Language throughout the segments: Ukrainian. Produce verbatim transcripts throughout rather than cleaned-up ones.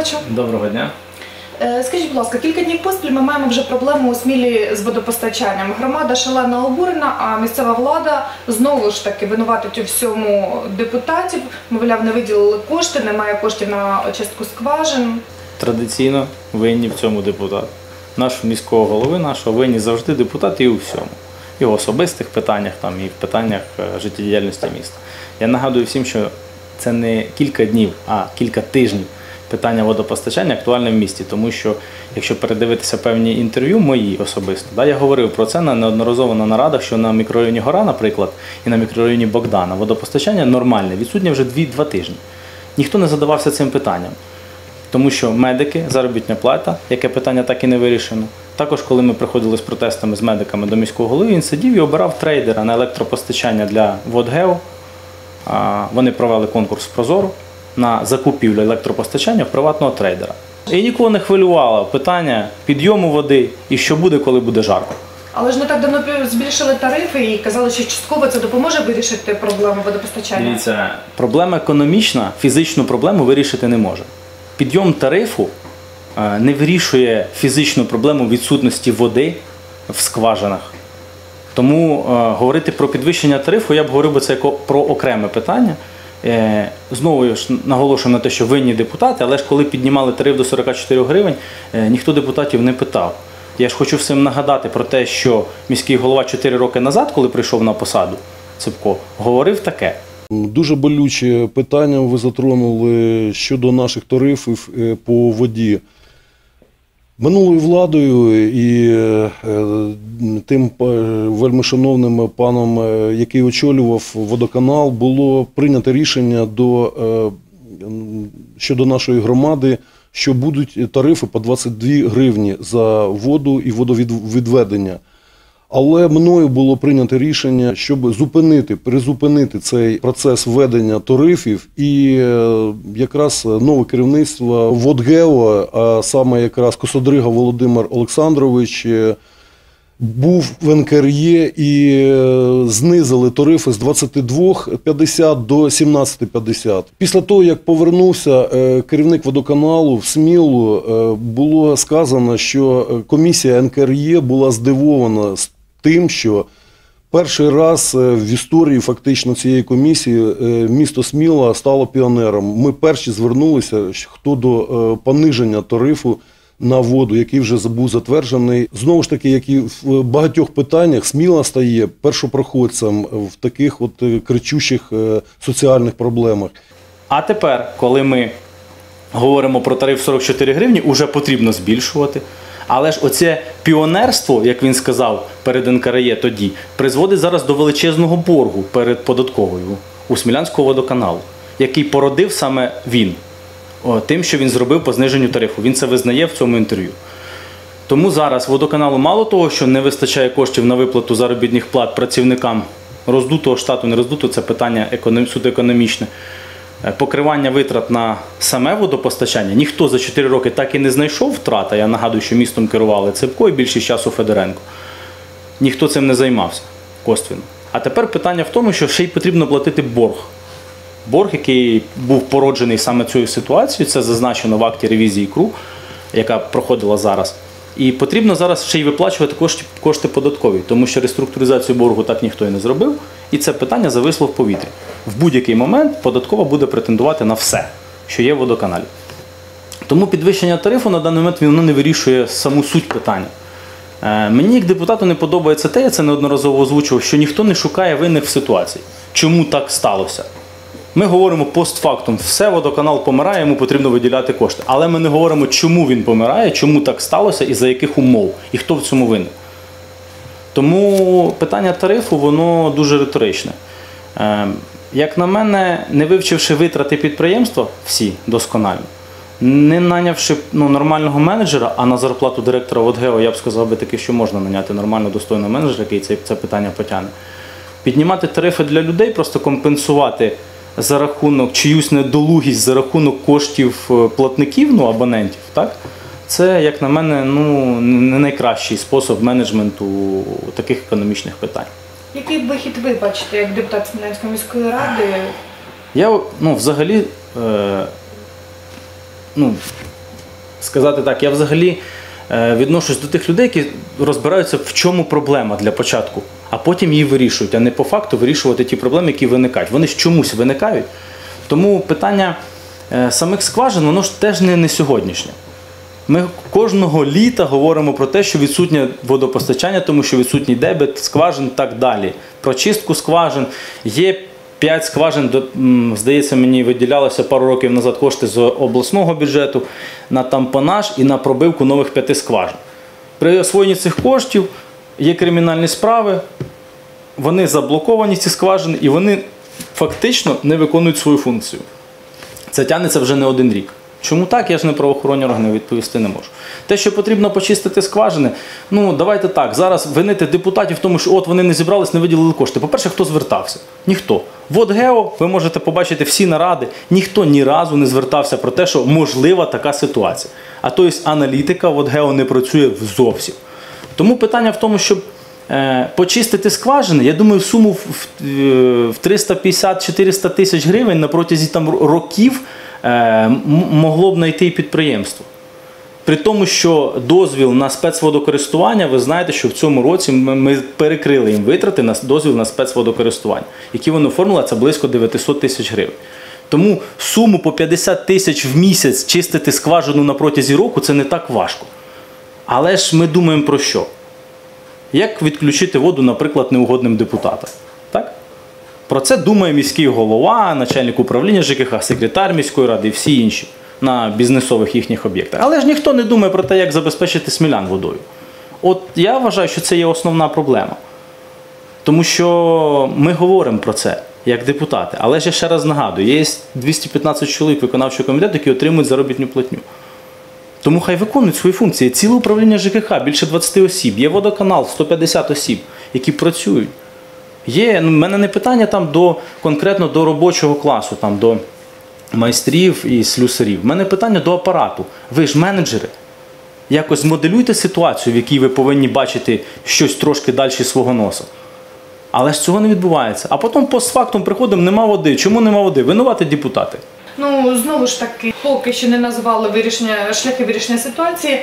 Михайловичу. Доброго дня. Скажіть, будь ласка, кілька днів поспіль ми маємо вже проблему у Смілі з водопостачанням. Громада шалено обурена, а місцева влада знову ж таки винуватить у всьому депутатів. Мовляв, не виділили кошти, немає коштів на очистку скважин. Традиційно винні в цьому депутат. Нашого міського голови, нашого винні завжди депутати і у всьому. І в особистих питаннях, там, і в питаннях життєдіяльності міста. Я нагадую всім, що це не кілька днів, а кілька тижнів питання водопостачання актуальне в місті. Тому що, якщо передивитися певні інтерв'ю мої особисто, да, я говорив про це на неодноразово на нарадах, що на мікрорайоні Гора, наприклад, і на мікрорайоні Богдана водопостачання нормальне, відсутнє вже два тижні. Ніхто не задавався цим питанням. Тому що медики, заробітна плата, яке питання так і не вирішено. Також, коли ми приходили з протестами з медиками до міського голови, він сидів і обирав трейдера на електропостачання для ВодГео. Вони провели конкурс «Прозоро» на закупівлю електропостачання в приватного трейдера. І нікого не хвилювало питання підйому води і що буде, коли буде жарко. Але ж не так давно збільшили тарифи і казали, що частково це допоможе вирішити проблему водопостачання. Дивіться, проблема економічна, фізичну проблему вирішити не може. Підйом тарифу не вирішує фізичну проблему відсутності води в скважинах. Тому е, говорити про підвищення тарифу, я б говорив би це про окреме питання. Е, знову ж наголошую на те, що винні депутати, але ж коли піднімали тариф до сорока чотирьох гривень, е, ніхто депутатів не питав. Я ж хочу всім нагадати про те, що міський голова чотири роки назад, коли прийшов на посаду, Ципко, говорив таке. Дуже болюче питання ви затронули щодо наших тарифів по воді. Минулою владою і тим вельмишановним паном, який очолював водоканал, було прийнято рішення до, щодо нашої громади, що будуть тарифи по двадцять дві гривні за воду і водовідведення. Але мною було прийнято рішення, щоб зупинити, призупинити цей процес введення тарифів, і якраз нове керівництво ВодГео, а саме якраз Косодрига Володимир Олександрович, був в ен ка ер є і знизили тарифи з двадцяти двох п'ятдесят до сімнадцяти п'ятдесят. Після того, як повернувся керівник водоканалу в Смілу, було сказано, що комісія ен ка ер є була здивована з тим, що перший раз в історії фактично цієї комісії місто Сміла стало піонером. Ми перші звернулися хто до пониження тарифу на воду, який вже був затверджений. Знову ж таки, як і в багатьох питаннях, Сміла стає першопроходцем в таких от кричущих соціальних проблемах. А тепер, коли ми говоримо про тариф сорок чотири гривні, вже потрібно збільшувати. Але ж оце піонерство, як він сказав перед ен ка ер є тоді, призводить зараз до величезного боргу перед податковою у Смілянського водоканалу, який породив саме він, тим, що він зробив по зниженню тарифу. Він це визнає в цьому інтерв'ю. Тому зараз водоканалу мало того, що не вистачає коштів на виплату заробітних плат працівникам роздутого штату, не роздутого, це питання суто економічне, покривання витрат на саме водопостачання. Ніхто за чотири роки так і не знайшов втрата. Я нагадую, що містом керували Ципко і більшість часу Федоренко. Ніхто цим не займався косвенно. А тепер питання в тому, що ще й потрібно платити борг. Борг, який був породжений саме цією ситуацією, це зазначено в акті ревізії КРУ, яка проходила зараз. І потрібно зараз ще й виплачувати кошти, кошти податкові, тому що реструктуризацію боргу так ніхто і не зробив, і це питання зависло в повітрі. В будь-який момент податкова буде претендувати на все, що є в водоканалі. Тому підвищення тарифу на даний момент воно не вирішує саму суть питання. Е, мені як депутату не подобається те, я це неодноразово озвучував, що ніхто не шукає винних в ситуації. Чому так сталося? Ми говоримо постфактум, все, водоканал помирає, йому потрібно виділяти кошти. Але ми не говоримо, чому він помирає, чому так сталося і за яких умов, і хто в цьому винен. Тому питання тарифу, воно дуже риторичне. Е, як на мене, не вивчивши витрати підприємства, всі досконально, не найнявши ну, нормального менеджера, а на зарплату директора ВодГео, я б сказав би таки, що можна наняти нормально достойного менеджера, який це, це питання потягне. Піднімати тарифи для людей, просто компенсувати за рахунок чиюсь недолугість, за рахунок коштів платників, ну, абонентів, так? Це, як на мене, ну, не найкращий спосіб менеджменту таких економічних питань. Який вихід ви бачите, як депутат Смілянської міської ради? Я, ну, взагалі, е, ну, сказати так, я взагалі е, відношусь до тих людей, які розбираються, в чому проблема для початку, а потім її вирішують, а не по факту вирішувати ті проблеми, які виникають. Вони ж чомусь виникають. Тому питання е, самих скважин, воно ж теж не, не сьогоднішнє. Ми кожного літа говоримо про те, що відсутнє водопостачання, тому що відсутній дебет, скважин і так далі. Про чистку скважин. Є п'ять скважин, здається, мені виділялося пару років назад кошти з обласного бюджету на тампонаж і на пробивку нових п'яти скважин. При освоєнні цих коштів є кримінальні справи, вони заблоковані, ці скважини, і вони фактично не виконують свою функцію. Це тягнеться вже не один рік. Чому так, я ж не правоохоронні органи відповісти не можу. Те, що потрібно почистити скважини, ну давайте так, зараз винити депутатів в тому, що от вони не зібрались, не виділили кошти. По-перше, хто звертався? Ніхто. ВодГео, ви можете побачити всі наради, ніхто ні разу не звертався про те, що можлива така ситуація. А то є аналітика ВодГео не працює зовсім. Тому питання в тому, щоб е, почистити скважини, я думаю, суму в, в триста п'ятдесят - чотириста тисяч гривень на протязі там років могло б знайти і підприємство. При тому, що дозвіл на спецводокористування, ви знаєте, що в цьому році ми перекрили їм витрати на дозвіл на спецводокористування, які вони оформили, це близько дев'ятсот тисяч гривень. Тому суму по п'ятдесят тисяч в місяць чистити скважину на протязі року – це не так важко. Але ж ми думаємо про що? Як відключити воду, наприклад, неугодним депутатам? Так? Про це думає міський голова, начальник управління ЖКХ, секретар міської ради і всі інші на бізнесових їхніх об'єктах. Але ж ніхто не думає про те, як забезпечити смілян водою. От я вважаю, що це є основна проблема. Тому що ми говоримо про це, як депутати. Але ж я ще раз нагадую, є двісті п'ятнадцять чоловік виконавчого комітету, які отримують заробітну платню. Тому хай виконують свої функції. Ціле управління ЖКХ, більше двадцять осіб, є водоканал, сто п'ятдесят осіб, які працюють. Є, ну, в мене не питання там до, конкретно до робочого класу, там, до майстрів і слюсарів. В мене питання до апарату. Ви ж менеджери. Якось моделюйте ситуацію, в якій ви повинні бачити щось трошки далі свого носа. Але ж цього не відбувається. А потім постфактум приходимо, нема води. Чому нема води? Винуваті депутати. Ну, знову ж таки, поки що не назвали вирішення, шляхи вирішення ситуації.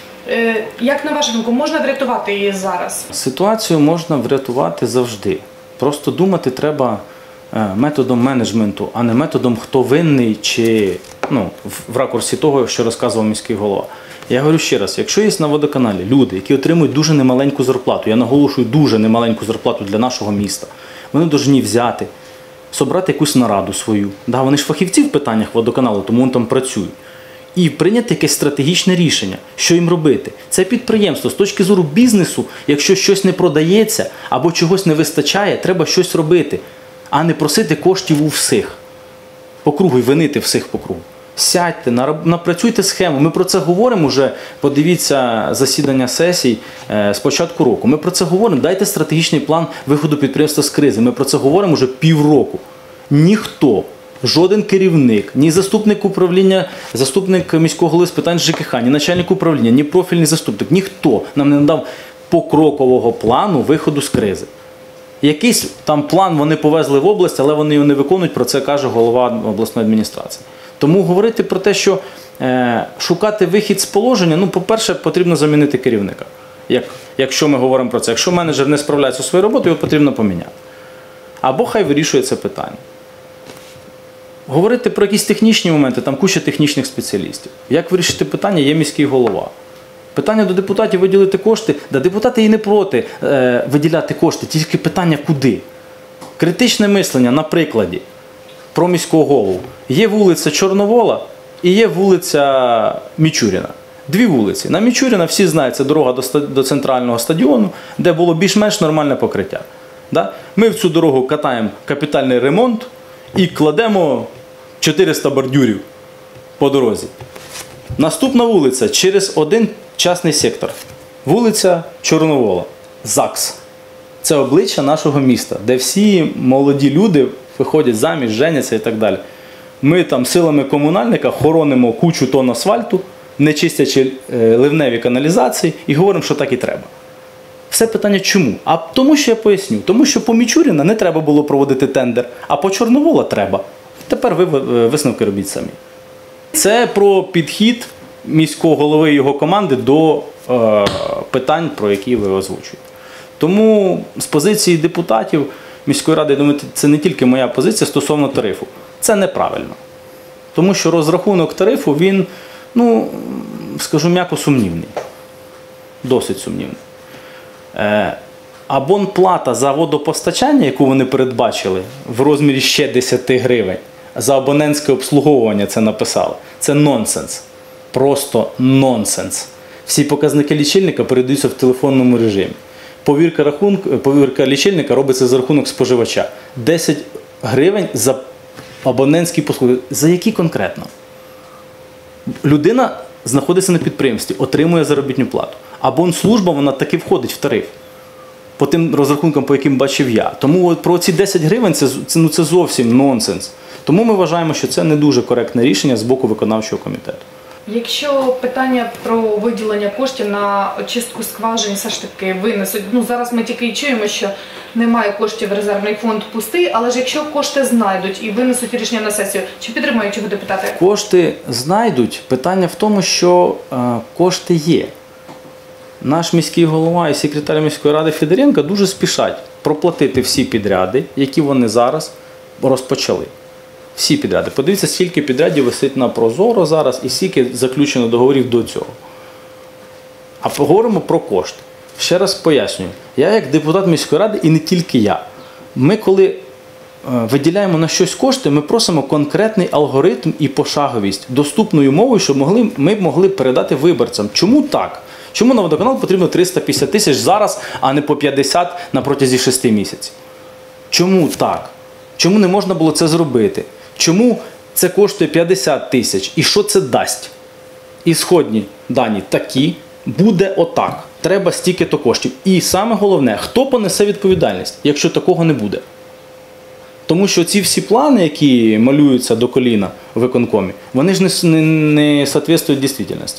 Е, Як на вашу думку, можна врятувати її зараз? Ситуацію можна врятувати завжди. Просто думати треба методом менеджменту, а не методом хто винний чи ну, в ракурсі того, що розказував міський голова. Я говорю ще раз, якщо є на водоканалі люди, які отримують дуже немаленьку зарплату, я наголошую дуже немаленьку зарплату для нашого міста, вони повинні взяти, собрати якусь нараду свою. Да, вони ж фахівці в питаннях водоканалу, тому вони там працюють. І прийняти якесь стратегічне рішення, що їм робити. Це підприємство, з точки зору бізнесу, якщо щось не продається або чогось не вистачає, треба щось робити, а не просити коштів у всіх. По кругу і винити всіх по кругу. Сядьте, напрацюйте схему. Ми про це говоримо вже, подивіться засідання сесій з початку року. Ми про це говоримо, дайте стратегічний план виходу підприємства з кризи. Ми про це говоримо вже півроку. Ніхто, жоден керівник, ні заступник управління, заступник міського голови з питань ЖКХ, ні начальник управління, ні профільний заступник, ніхто нам не надав покрокового плану виходу з кризи. Якийсь там план вони повезли в область, але вони його не виконують, про це каже голова обласної адміністрації. Тому говорити про те, що е, шукати вихід з положення, ну, по-перше, потрібно замінити керівника. Як, якщо ми говоримо про це. Якщо менеджер не справляється зі своєю роботою, його потрібно поміняти. Або хай вирішує це питання. Говорити про якісь технічні моменти, там куча технічних спеціалістів. Як вирішити питання, є міський голова. Питання до депутатів виділити кошти, да депутати і не проти е, виділяти кошти, тільки питання куди. Критичне мислення, на прикладі, про міського голову. Є вулиця Чорновола і є вулиця Мічуріна. Дві вулиці. На Мічуріна, всі знають, це дорога до, до центрального стадіону, де було більш-менш нормальне покриття. Да? Ми в цю дорогу катаємо капітальний ремонт і кладемо чотириста бордюрів по дорозі. Наступна вулиця через один частний сектор. Вулиця Чорновола. ЗАГС. Це обличчя нашого міста, де всі молоді люди виходять заміж, женяться і так далі. Ми там силами комунальника хоронимо кучу тонн асфальту, не чистячи ливневі каналізації і говоримо, що так і треба. Все питання чому? А тому, що я поясню. Тому що по Мічуріна не треба було проводити тендер, а по Чорновола треба. Тепер ви висновки робіть самі. Це про підхід міського голови і його команди до е, питань, про які ви озвучуєте. Тому з позиції депутатів міської ради, я думаю, це не тільки моя позиція стосовно тарифу. Це неправильно. Тому що розрахунок тарифу, він, ну, скажу м'яко, сумнівний. Досить сумнівний. Е, абонплата за водопостачання, яку вони передбачили, в розмірі ще десять гривень, за абонентське обслуговування це написали. Це нонсенс. Просто нонсенс. Всі показники лічильника передаються в телефонному режимі. Повірка, рахунку, повірка лічильника робиться за рахунок споживача. десять гривень за абонентські послуги. За які конкретно? Людина знаходиться на підприємстві, отримує заробітну плату. Абонслужба, вона таки входить в тариф. По тим розрахункам, по яким бачив я. Тому от про ці десять гривень це, це, ну, це зовсім нонсенс. Тому ми вважаємо, що це не дуже коректне рішення з боку виконавчого комітету. Якщо питання про виділення коштів на очистку скважин все ж таки винесуть, ну зараз ми тільки і чуємо, що немає коштів, резервний фонд пустий, але ж якщо кошти знайдуть і винесуть рішення на сесію, чи підтримають його депутати? Кошти знайдуть. Питання в тому, що е, кошти є. Наш міський голова і секретар міської ради Федоренко дуже спішать проплатити всі підряди, які вони зараз розпочали. Всі підряди. Подивіться, скільки підрядів висить на Прозоро зараз і скільки заключено договорів до цього. А поговоримо про кошти. Ще раз пояснюю. Я як депутат міської ради і не тільки я. Ми коли е, виділяємо на щось кошти, ми просимо конкретний алгоритм і пошаговість доступною мовою, щоб могли, ми б могли передати виборцям. Чому так? Чому на водоканал потрібно триста п'ятдесят тисяч зараз, а не по п'ятдесят на протязі шести місяців? Чому так? Чому не можна було це зробити? Чому це коштує п'ятдесят тисяч? І що це дасть? Ісходні дані такі, буде отак. Треба стільки-то коштів. І саме головне, хто понесе відповідальність, якщо такого не буде? Тому що ці всі плани, які малюються до коліна в виконкомі, вони ж не, не, не соответствують дійсності.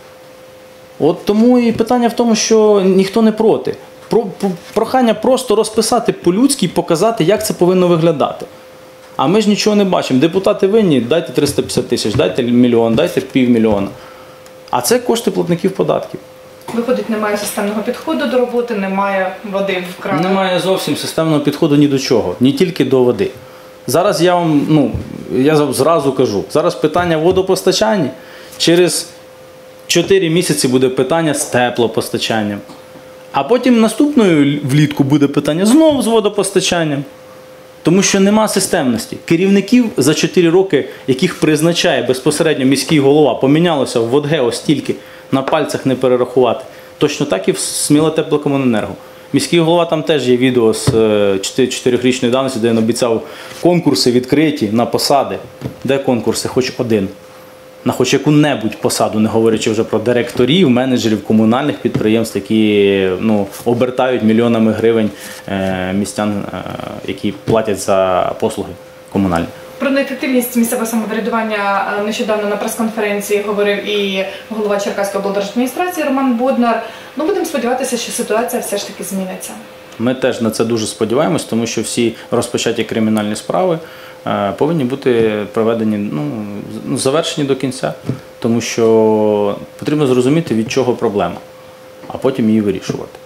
От тому і питання в тому, що ніхто не проти. Про, про, прохання просто розписати по-людськи і показати, як це повинно виглядати. А ми ж нічого не бачимо. Депутати винні, дайте триста п'ятдесят тисяч, дайте мільйон, дайте півмільйона. А це кошти платників податків. Виходить, немає системного підходу до роботи, немає води в кранах. Немає зовсім системного підходу ні до чого, ні тільки до води. Зараз я вам, ну, я зразу кажу, зараз питання водопостачання, через чотири місяці буде питання з теплопостачанням. А потім наступною влітку буде питання знову з водопостачанням. Тому що нема системності. Керівників за чотири роки, яких призначає безпосередньо міський голова, помінялося в ВодГео стільки, на пальцях не перерахувати. Точно так і в Смілотеплокомуненерго. Міський голова, там теж є відео з чотирирічної давності, де він обіцяв конкурси відкриті на посади. Де конкурси? Хоч один. На хоч яку-небудь посаду, не говорячи вже про директорів, менеджерів комунальних підприємств, які, ну, обертають мільйонами гривень е, містян, е, які платять за послуги комунальні. Про неефективність місцевого самоврядування нещодавно на прес-конференції говорив і голова Черкаської облдержадміністрації Роман Боднар. Ну, будемо сподіватися, що ситуація все ж таки зміниться. Ми теж на це дуже сподіваємось, тому що всі розпочаті кримінальні справи е, повинні бути проведені, ну, завершені до кінця, тому що потрібно зрозуміти, від чого проблема, а потім її вирішувати.